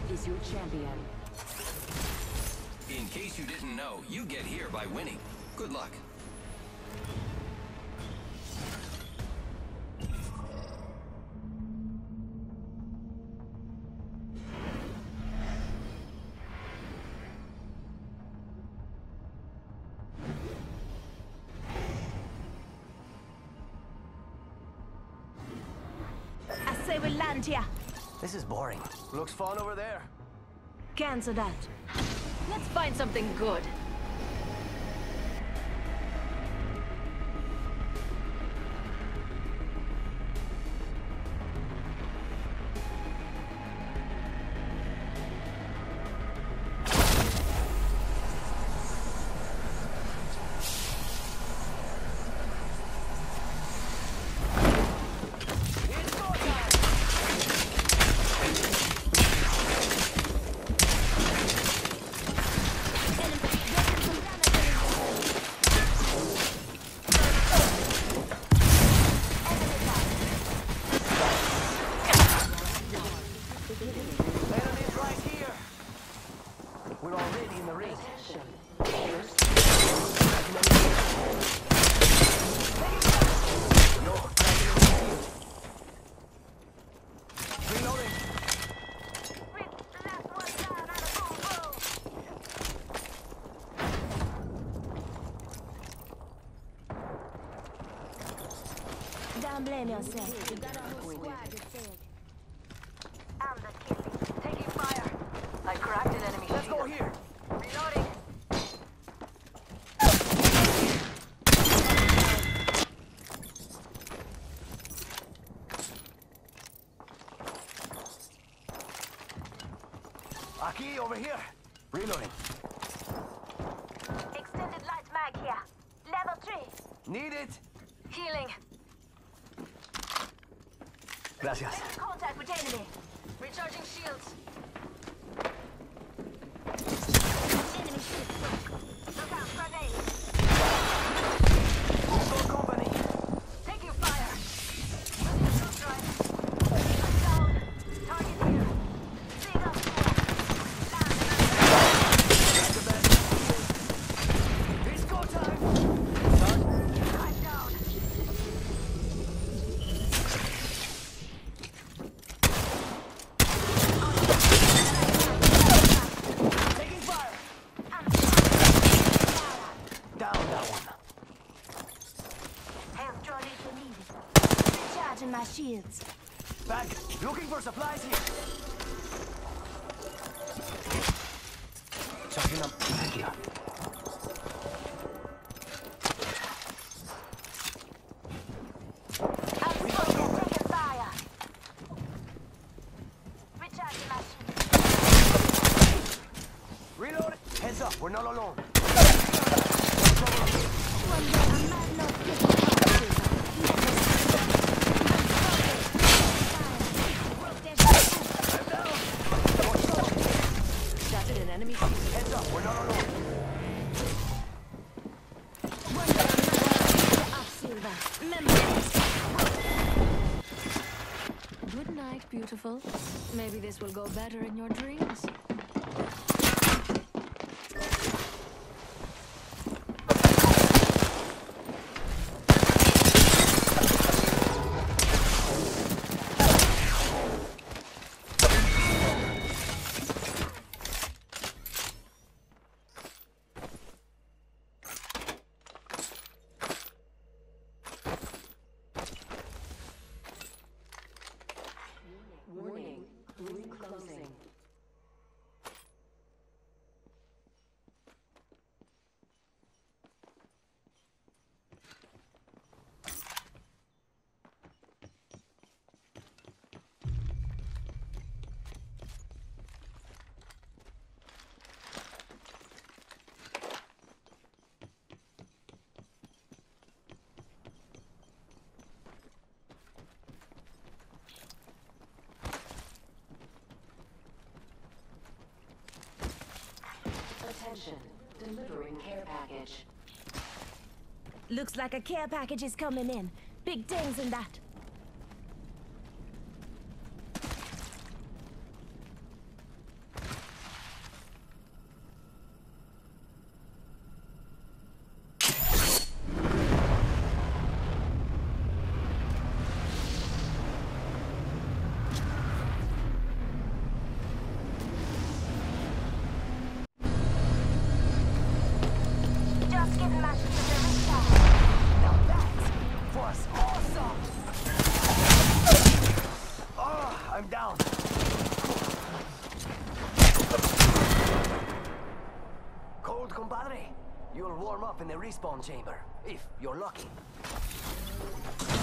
is your champion. In case you didn't know, you get here by winning. Good luck. I say we land here. This is boring. Looks fun over there. Cancel that. Let's find something good. Enemies right here. We're already in the ring. Reloading. Don't blame yourself. You got a whole squad to take. I'm the killing. Taking fire. I cracked an enemy. Let's go here. Reloading. Aquí, over here. Reloading. Extended light mag here. Level 3. Need it. Healing. Gracias. Making contact with enemy. Recharging shields. Enemy ship. Look out, grenade. Good company. Taking fire. Using short drive. I'm down. Target here. Big up here. Land. That's the best. It's go time. I'm down. Taking fire. Down that one. Hands drawn if you need it. Recharging my shields. Back. Looking for supplies here. Charging up. Thank you. Outspoken, taking fire. Recharging my shield. Reload. Heads up. We're not alone. One day I might not get the I'm down. Shattered an enemy shield. Heads up. We're not alone. One day I might not get off silver. Remember this. Good night, beautiful. Maybe this will go better in your dreams. Warning, ring closing. Attention, delivering care package. Looks like a care package is coming in. Big things in that. up in the respawn chamber, if you're lucky.